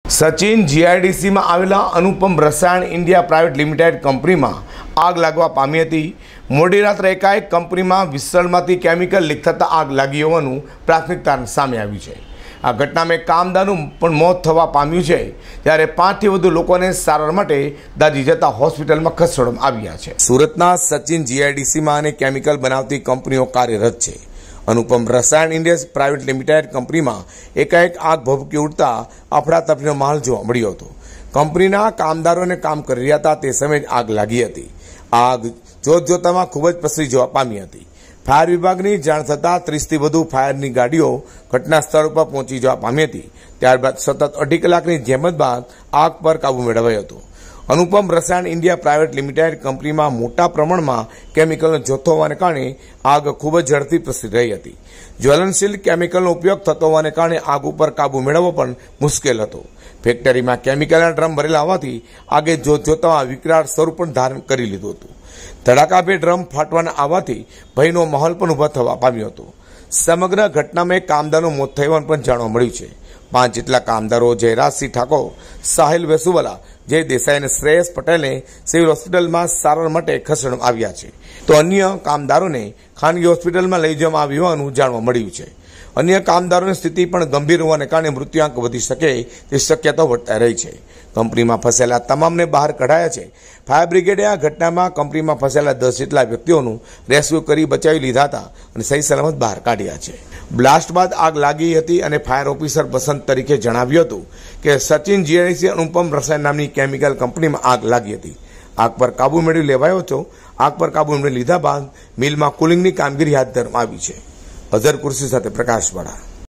Sachin GIDC में आवेला Anupam Rasayan India private limited company में आग लगवा पामी हती। मोडी रात्रे एकाएक कंपनी में विस्सळमांथी केमिकल लीक थता आग लागी होवानुं प्राथमिकता सामे आवी छे। आ घटना में कामदारनुं पण मौत थवा पाम्युं छे, त्यारे 5 થી વધુ लोकोने सारवार माटे दाजी जता होस्पिटल में खसेडवामां आव्या छे। सूरतना सचिन जीआईडीसी में अने केमिकल बनावती कंपनीओ कार्यरत छे। Anupam Rasayan India private limited company में एकाएक आग भभूकी उठता अफड़ातफड़ीनो माहोल जोवा मळ्यो हतो। कंपनीना कामदारोने काम करी रह्या हता ते समये आग लागी हती। आग जोतजोतामां खूब ज पसरी जवा पामी हती। फायर विभागनी जाण थता 30 થી વધુ फायरनी गाड़ीओ घटना स्थळ पर पहोंची जवा पामी हती। त्यारबाद सतत 2.5 કલાકની जहमत बाद आग पर काबू मेळवायो हतो। Anupam Rasayan India private limited company में मोटा प्रमाण में केमिकल जथ्थो होवाने कारणे आग खूब ज झड़पी प्रसरी रही हती। ज्वलनशील केमिकलनो उपयोग थतो होवाने कारणे आग पर काबू मेळवવો पण मुश्केल हतो। फैक्टरी में केमिकलना ड्रम भरेला होवाथी आगे जोतजोतामां विकराळ स्वरूप पण धारण करी लीधुं हतुं। धड़ाकाभेर ड्रम फाटवाना आववाथी भयनो माहोल पण उभो थवा पाम्यो हतो। समग्र घटना में कामदारोनुं मोत थयुं होવાનું पण जाणवा मळ्युं छे। 5 જેટલા કામદારો જયરાજસિંહ ઠાકોર, સાહિલ વેસુવાલા, जय देसाई और श्रेयस पटेल ने सिविल होस्पिटल में सारवार माटे खसेडवामां आव्या छे, तो अन्य कामदारों ने खानगी होस्पिटल में लई जवामां आव्युं होવાનું जाणवा मळ्युं छे। अन्य कामदारों की स्थिति पण गंभीर होवाने कारणे मृत्युआंक वधी शके तेवी शक्यता वर्ताई रही है। कंपनी में फसेला तमाम ने बहार कढाया है। फायर ब्रिगेडे आ घटना में कंपनी में फसेला 10 જેટલા व्यक्तिओं रेस्क्यू कर बचावी लीधा था और सही सलामत बहार काढ्या है। ब्लास्ट बाद आग लागी हती और फायर ऑफिसर बसंत तरीके जणाव्युं हतुं के सचिन जीआईडीसी अनुपम रसायण नामनी केमिकल कंपनी में आग लागी हती। आग पर काबू मेळवी लेवायो हतो। आग पर काबू मेळवी लीधा बाद मिल में कूलिंग की कामगीरी हाथ धरवामां आवी छे। अजहर कुर्सी साथे प्रकाश वाड़ा।